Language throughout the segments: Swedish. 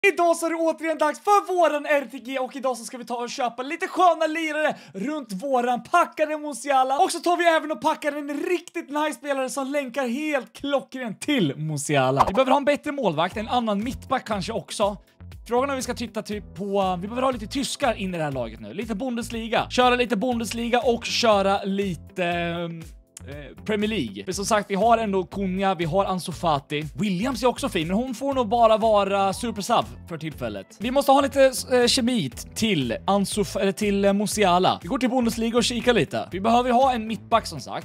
Idag så är det återigen dags för våran RTG och idag så ska vi ta och köpa lite sköna lirare runt våran packade Musiala. Och så tar vi även och packar en riktigt nice spelare som länkar helt klockren till Musiala. Vi behöver ha en bättre målvakt, en annan mittback kanske också. Frågan är om vi ska titta typ på... Vi behöver ha lite tyskar in i det här laget nu. Lite Bundesliga. Köra lite Bundesliga och köra lite... Premier League. Men som sagt, vi har ändå Cunha, vi har Ansu Fati. Williams är också fin, men hon får nog bara vara supersub för tillfället. Vi måste ha lite kemit till till Musiala. Vi går till Bundesliga och kikar lite. Vi behöver ha en mittback som sagt.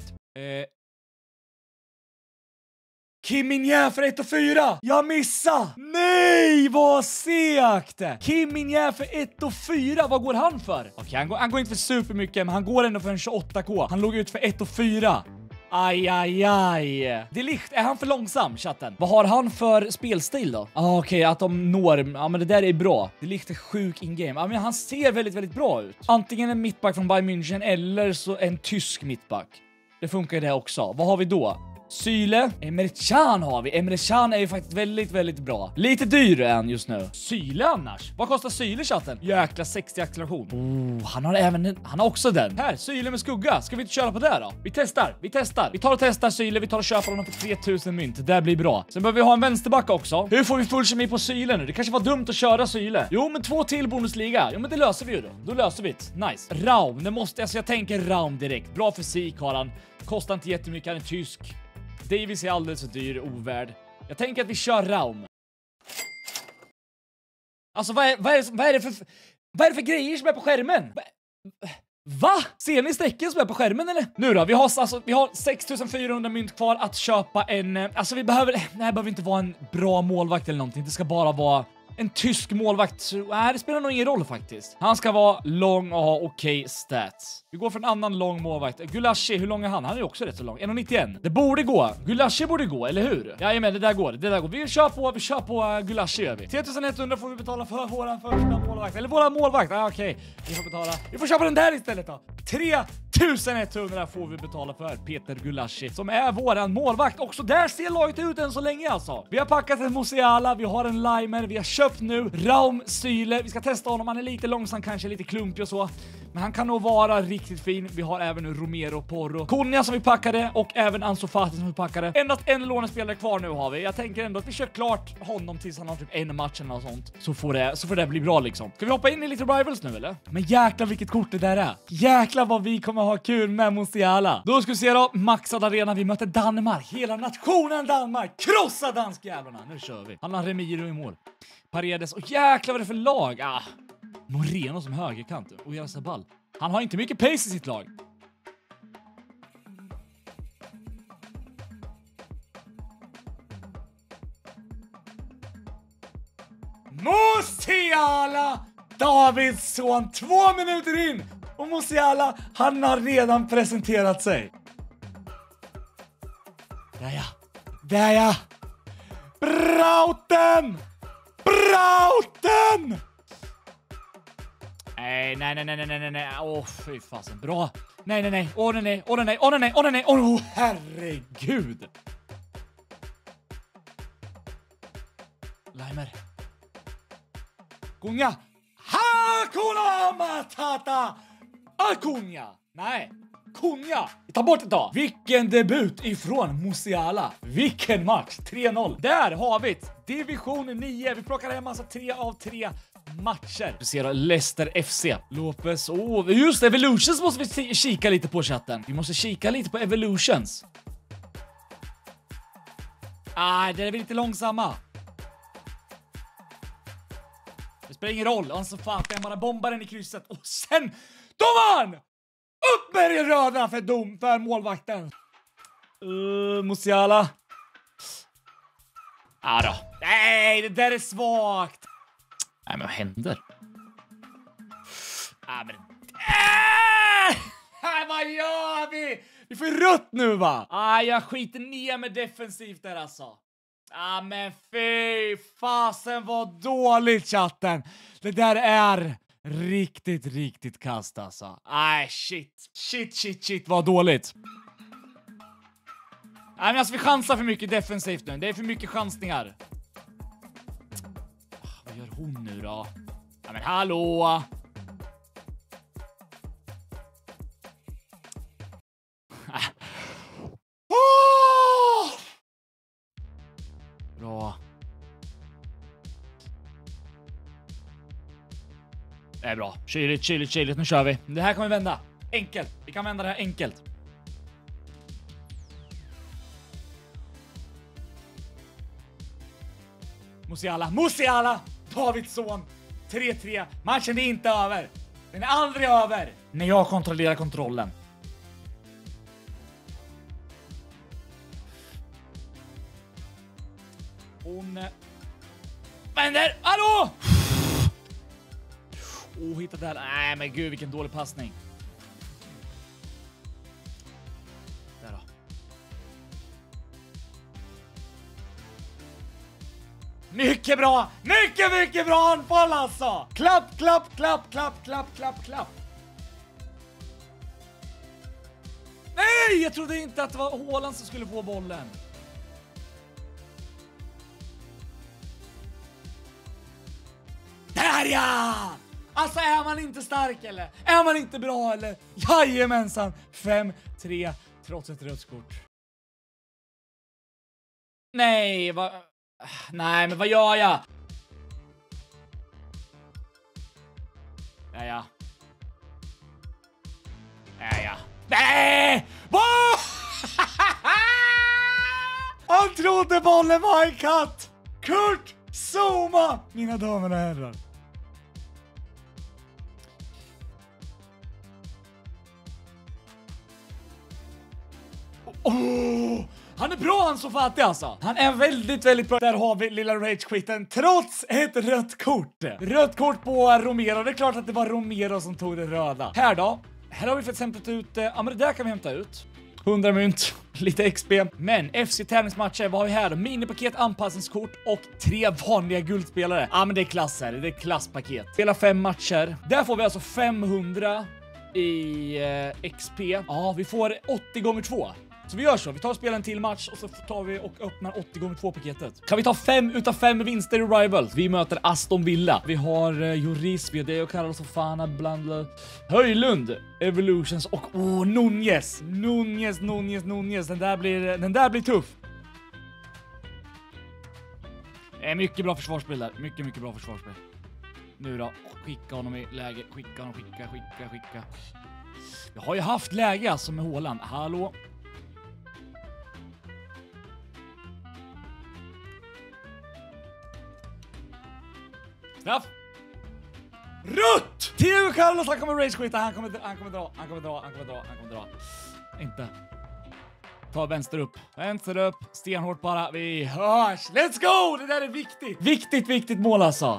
Kim Min-jae för 1,4. Jag missade. Nej, vad segt. Kim Min-jae för 1,4. Vad går han för? Okej, han går inte för super mycket, men han går ändå för en 28k. Han låg ut för 1,4. Aj. Det är likt. Är han för långsam, chatten? Vad har han för spelstil då? Okej, att de når... Ja, men det där är bra. Det är likt sjuk in-game. Ja, men han ser väldigt bra ut. Antingen en mittback från Bayern München eller så en tysk mittback. Det funkar det också. Vad har vi då? Syle. Emre Can har vi. Emre Can är ju faktiskt väldigt bra. Lite dyrare än just nu. Syle annars. Vad kostar Syle, chatten? Jäkla 60 acceleration. Han har också den. Här, Syle med skugga. Ska vi inte köra på det då? Vi testar. Vi tar och testar Syle. Vi tar och köper honom för 3000 mynt. Det blir bra. Sen behöver vi ha en vänsterback också. Hur får vi full kemi på Syle nu? Det kanske var dumt att köra Syle. Jo, men 2 till Bundesliga. Jo, men det löser vi ju då. Då löser vi det. Nice. Raum. Det måste... Alltså jag tänker Raum direkt. Bra fysik har han. Kostar inte jättemycket. Han är tysk. Davis är alldeles för dyr, ovärd. Jag tänker att vi kör Raum. Alltså vad är det för grejer som är på skärmen? Va? Ser ni strecken som är på skärmen eller? Nu då, vi har 6400 mynt kvar att köpa en... Alltså det här behöver inte vara en bra målvakt eller någonting. Det ska bara vara en tysk målvakt. Nej, det spelar nog ingen roll faktiskt. Han ska vara lång och ha okej stats. Vi går för en annan lång målvakt. Gulashi, hur lång är han? Han är också rätt så lång. 1,91. Det borde gå. Gulashi borde gå, eller hur? Jajamän, det där går. Vi kör på Gulashi gör vi. 3100 får vi betala för våran första målvakt. Eller våran målvakt. Okej. Vi får betala. Vi får köpa den där istället då. 3100 får vi betala för Peter Gulashi, som är våran målvakt. Också där ser laget ut än så länge alltså. Vi har packat en Musiala, vi har en Limer, vi har köpt nu Raum Syle. Vi ska testa honom, han är lite långsam, kanske lite klumpig och så. Men han kan nog vara riktigt fin. Vi har även Romero Porro. Cunha som vi packade och även Ansu Fati som vi packade. Endast en lånespelare kvar nu har vi. Jag tänker ändå att vi kör klart honom tills han har typ en match eller något sånt. Så får det bli bra liksom. Ska vi hoppa in i lite rivals nu eller? Men jäklar vilket kort det där är. Jäklar vad vi kommer ha kul med Musiala. Då ska vi se då. Maxad arena. Vi möter Danmark. Hela nationen Danmark. Krossa danskjävlarna. Nu kör vi. Han har Remiro i mål. Paredes. Och jäklar vad det är för lag. Moreno som högerkant. Och Oyarzabal. Han har inte mycket pace i sitt lag. Musiala! Davidsson 2 minuter in. Och Musiala, han har redan presenterat sig. Där ja. Brauten! Nej. Fy fasen. Bra. Nej. Åh, herregud. Limer. Cunha. Hakuna Matata. Cunha. Nej. Cunha. Ta bort det då. Vilken debut ifrån Musiala. Vilken match. 3-0. Där har vi det. Division 9. Vi plockar hem massa 3 av 3 matcher. Vi ser Leicester FC. Lopez. Just Evolutions måste vi kika lite på chatten. Vi måste kika lite på Evolutions. Det är väl lite långsamma. Det spelar ingen roll. Ansu Fati, han bara bombar den i krysset. Och sen, domaren! Upp med det röda för målvakten. Musiala. Då. Nej, det där är svagt. Nej, men vad händer? Vad gör vi? Vi får rött nu va? Jag skiter ner med defensivt där alltså. Men fy fasen vad dåligt chatten. Det där är riktigt kast alltså. Shit vad dåligt. Nej men alltså vi chansar för mycket defensivt nu. Det är för mycket chansningar. Vad Vad gör hon nu då? Ja, men hallå! Bra. Det är bra. Kyligt. Nu kör vi. Det här kommer vända. Enkelt. Vi kan vända det här enkelt. Musiala! Davids son. 3-3. Matchen är inte över. Den är aldrig över. När jag kontrollerar kontrollen. Hon vänder. Hallå! Hitta där. Nej, men gud, vilken dålig passning. Där då. Mycket bra! Mycket bra anfall alltså! Klapp! Nej, jag trodde inte att det var Haaland som skulle få bollen. Där ja! Alltså är man inte stark eller? Är man inte bra eller? Jajamensan! 5-3 trots ett rött kort. Nej, Nej, men vad gör jag? Ja. Nej! Han trodde bollen var en katt! Kurt Zouma! Mina damer och herrar. Han är bra, Ansu Fati alltså. Han är väldigt bra. Där har vi lilla rage-quitten trots ett rött kort. Rött kort på Romero. Det är klart att det var Romero som tog det röda. Här då. Här har vi fått hämtat ut. Ja, men det där kan vi hämta ut. 100 mynt, lite XP. Men FC tävlingsmatcher, vad har vi här då? Minipaket, anpassningskort och 3 vanliga guldspelare. Ja, men det är klasser. Det är klasspaket. Spela 5 matcher. Där får vi alltså 500 i XP. Ja, vi får 80 gånger 2. Så vi gör så, vi tar och spelar en till match och så tar vi och öppnar 80 gånger 2 paketet. Kan vi ta 5 utav 5 vinster i Rivals? Vi möter Aston Villa. Vi har Joris, vi har Deo Carlos Fofana, Blandler, Höjlund, Evolutions och Nunez. Nunez. Den där blir tuff. Mycket bra försvarsspel där. Mycket bra försvarsspel. Nu då, skicka honom i läge. Skicka. Jag har ju haft läge alltså med Haaland. Hallå? Straff. Rött! Theo Carlos, han kommer rage-quitta. Han kommer dra. Inte. Ta vänster upp. Stenhårt bara. Vi hörs. Let's go! Det där är viktigt. Viktigt mål alltså.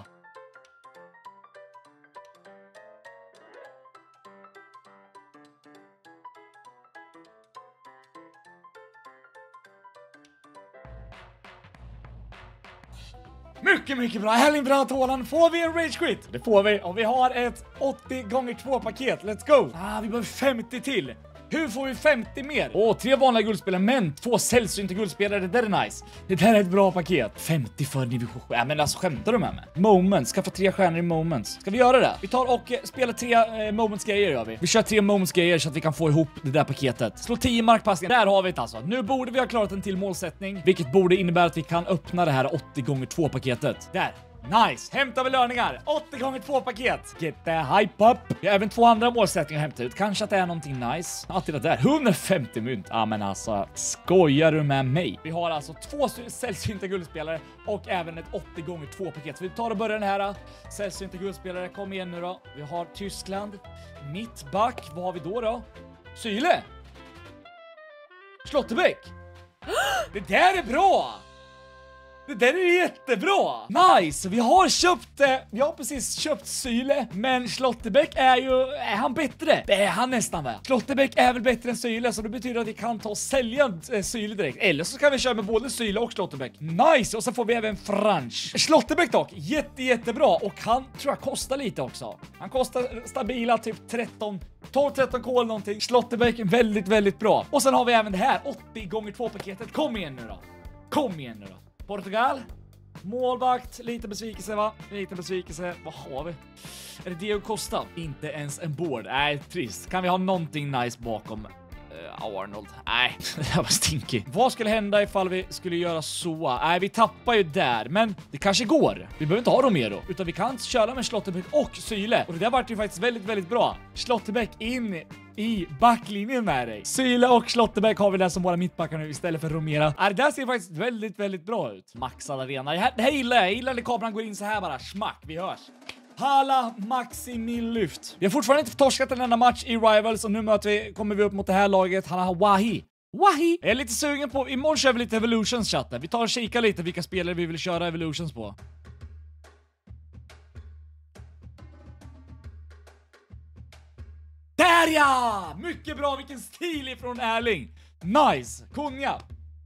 Mycket bra. Erling Braut Haaland. Får vi en rage quit? Det får vi. Och vi har ett 80 gånger 2 paket. Let's go. Vi behöver 50 till. Hur får vi 50 mer? 3 vanliga guldspelare, men 2 sällsynta guldspelare. Det där är nice. Det där är ett bra paket. 50 för division 7. Men alltså, skämtar du med mig? Moments. Ska få 3 stjärnor i moments. Ska vi göra det? Vi tar och spelar 3 moments grejer, gör vi. Vi kör 3 moments grejer så att vi kan få ihop det där paketet. Slå 10 markpassningar. Där har vi det alltså. Nu borde vi ha klarat en till målsättning, vilket borde innebära att vi kan öppna det här 80 gånger 2 paketet. Där. Nice! Hämtar vi löningar. 80 gånger 2 paket. Get the hype up. Vi har även 2 andra målsättningar att hämta ut. Kanske att det är någonting nice. Alltid det där. 150 mynt. Men alltså, skojar du med mig? Vi har alltså 2 sällsynta guldspelare och även ett 80 gånger 2 paket. Så vi tar och börjar den här. Sällsynta guldspelare. Kom igen nu då. Vi har Tyskland. Mittback. Vad har vi då? Syle. Schlotterbeck. Det där är bra! Det där är jättebra! Nice! Vi har precis köpt Syle, men Schlotterbeck är han bättre? Det är han nästan, va? Schlotterbeck är väl bättre än Syle, så det betyder att vi kan ta och sälja Syle direkt. Eller så kan vi köra med både Syle och Schlotterbeck. Nice! Och så får vi även Franch. Schlotterbeck dock, jättebra. Och han tror jag kostar lite också. Han kostar stabila typ 12-13 k eller någonting. Schlotterbeck väldigt bra. Och sen har vi även det här 80 gånger 2 paketet. Kom igen nu då. Portugal. Målvakt, lite besvikelse va? Lite besvikelse. Vad har vi? Är det Diego Costa? Inte ens en board. Nej, trist. Kan vi ha någonting nice bakom? Arnold. Nej, det var stinky. Vad skulle hända ifall vi skulle göra så? Nej, vi tappar ju där, men det kanske går. Vi behöver inte ha Romero, utan vi kan köra med Schlotterbeck och Syle. Och det där vart ju faktiskt väldigt, väldigt bra. Schlotterbeck in i backlinjen med dig. Syle och Schlotterbeck har vi där som våra mittbackar nu istället för Romero. Det där ser faktiskt väldigt, väldigt bra ut. Maxad arena. Det här gillar jag. Jag gillar när kameran går in så här bara. Schmack, vi hörs. Hala Maximil lyft. Vi har fortfarande inte torskat en enda match i Rivals och nu kommer vi upp mot det här laget. Han har Wahi. Jag är lite sugen på, imorgon kör vi lite Evolutions chatten. Vi tar och kikar lite vilka spelare vi vill köra Evolutions på. Där ja! Mycket bra, vilken stil ifrån Erling. Nice, Kunja.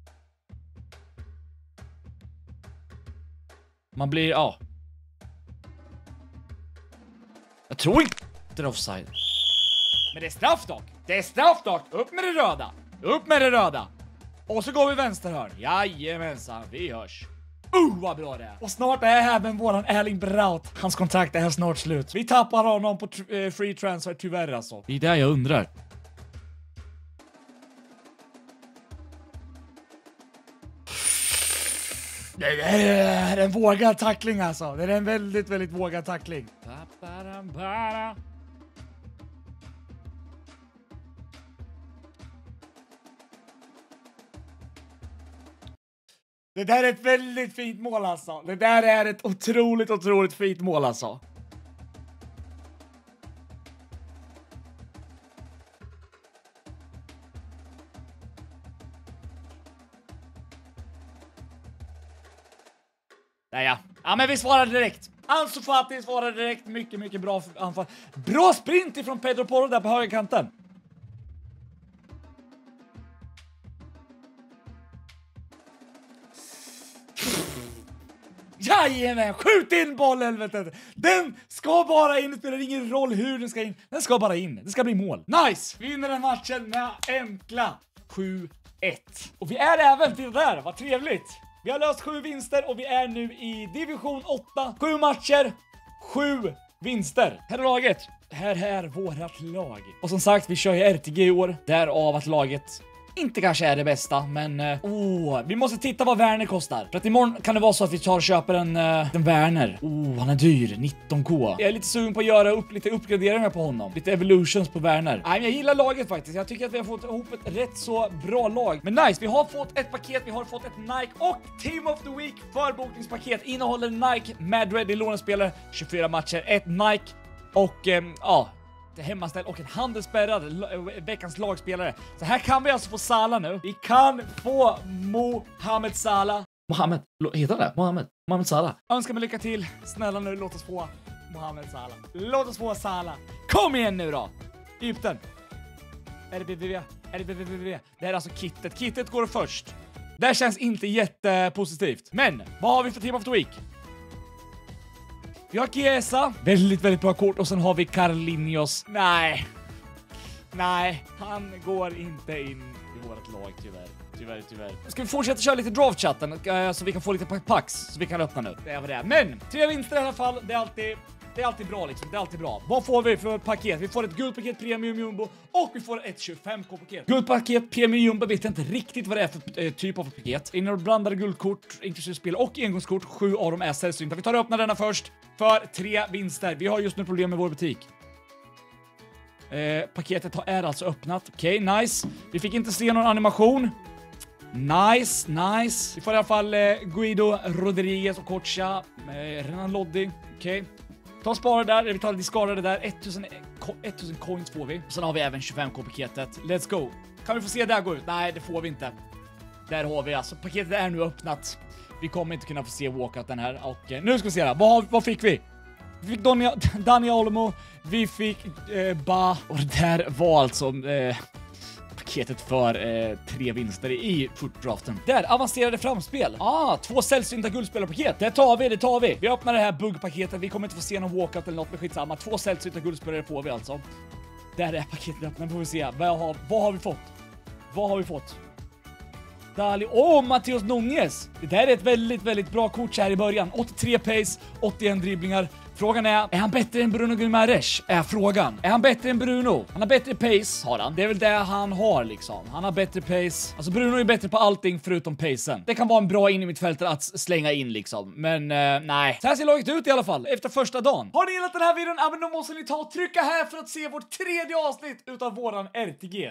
Man blir, ja. Jag tror inte det är offside. Men det är straff dock. Det är straff dock. Upp med det röda. Upp med det röda. Och så går vi vänsterhörn. Jajamensan, vi hörs. Vad bra det är. Och snart är även våran Erling Braut. Hans kontrakt är snart slut. Vi tappar honom på free transfer tyvärr alltså. Det är det jag undrar. Det är en vågad tackling alltså. Det är en väldigt, väldigt vågad tackling. Det där är ett väldigt fint mål alltså. Det där är ett otroligt fint mål alltså. Ja, men vi svarar direkt. Ansu Fati svarar direkt. Mycket bra anfall. Bra sprint ifrån Pedro Porro där på högerkanten. Jajamän, skjut in boll helvetet. Den ska bara in, det spelar ingen roll hur den ska in. Den ska bara in, det ska bli mål. Nice, vi vinner den matchen med enkla 7-1. Och vi är även till där, vad trevligt. Vi har löst 7 vinster och vi är nu i division 8. 7 matcher, 7 vinster. Här är laget. Här är vårat lag. Och som sagt, vi kör ju RTG i år. Därav att laget inte kanske är det bästa, men vi måste titta vad Werner kostar. För att imorgon kan det vara så att vi tar och köper en Werner. Han är dyr, 19k. Jag är lite sugen på att göra upp lite uppgraderingar på honom. Lite evolutions på Werner. Nej, men jag gillar laget faktiskt. Jag tycker att vi har fått ihop ett rätt så bra lag. Men nice, vi har fått ett paket. Vi har fått ett Nike och Team of the Week förbokningspaket. Innehåller Nike Madrid i lånespelare, 24 matcher, ett Nike och hemmaställ och en handelsspärrad veckans lagspelare. Så här kan vi alltså få Salah nu. Vi kan få Mohamed Salah. Heter det? Mohamed Salah. Önskar mig lycka till. Snälla nu, låt oss få Mohamed Salah. Låt oss få Salah. Kom igen nu då. Egypten. Är det BBV? Det här är alltså kittet. Kittet går först. Det här känns inte jättepositivt. Men, vad har vi för Team of the Week? Vi har Chiesa, väldigt bra kort, och sen har vi Carlinhos. Nej, han går inte in i vårt lag tyvärr. Ska vi fortsätta köra lite draft-chatten så vi kan få lite packs så vi kan öppna nu. Det är vad det är. Men 3 vinster i alla fall, det är alltid bra liksom. Det är alltid bra. Vad får vi för paket? Vi får ett guldpaket Premium Jumbo och vi får ett 25k-paket. Guldpaket Premium Jumbo vet jag inte riktigt vad det är för typ av paket. Innehåller blandade guldkort, inklusive spel och engångskort. 7 av dem är sällsynta. Vi tar och öppnar denna först för 3 vinster. Vi har just nu problem med vår butik. Paketet är alltså öppnat. Okej, nice. Vi fick inte se någon animation. Nice. Vi får i alla fall Guido Rodriguez och Kocha. Renan Loddi. Okej. Ta och spara där. Vi tar discardade där. 1000 coins får vi. Sen har vi även 25k-paketet. Let's go. Kan vi få se där gå ut? Nej, det får vi inte. Där har vi alltså. Paketet är nu öppnat. Vi kommer inte kunna få se walkouten här. Och nu ska vi se där. Vad fick vi? Vi fick Dani Olmo. Vi fick Ba. Och det där var alltså paketet för 3 vinster i footdraften. Där, avancerade framspel. 2 sällsynta guldspelarpaket. Det tar vi. Vi öppnar det här buggpaketet. Vi kommer inte få se någon walkout eller något, med skitsamma. 2 sällsynta guldspelare får vi alltså. Där är paketet öppnat. Får vi se. Vad har vi fått? Dali. Matteus Nunez. Det där är ett väldigt, väldigt bra kort här i början. 83 pace, 81 dribblingar. Frågan är han bättre än Bruno Guimaraes? Är frågan. Är han bättre än Bruno? Han har bättre pace, har han. Det är väl det han har liksom. Han har bättre pace. Alltså Bruno är bättre på allting förutom pacen. Det kan vara en bra in i mitt fält att slänga in liksom. Men nej. Så här ser laget ut i alla fall efter första dagen. Har ni gillat den här videon? Ja, men då måste ni ta och trycka här för att se vårt 3:e avsnitt utav våran RTG.